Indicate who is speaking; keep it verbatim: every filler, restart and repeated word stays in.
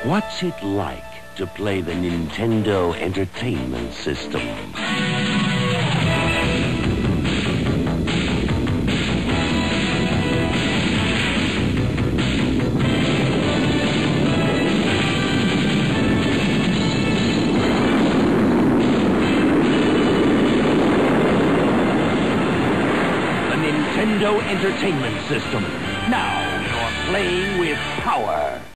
Speaker 1: What's it like to play the Nintendo Entertainment System? The Nintendo Entertainment System. Now you're playing with power.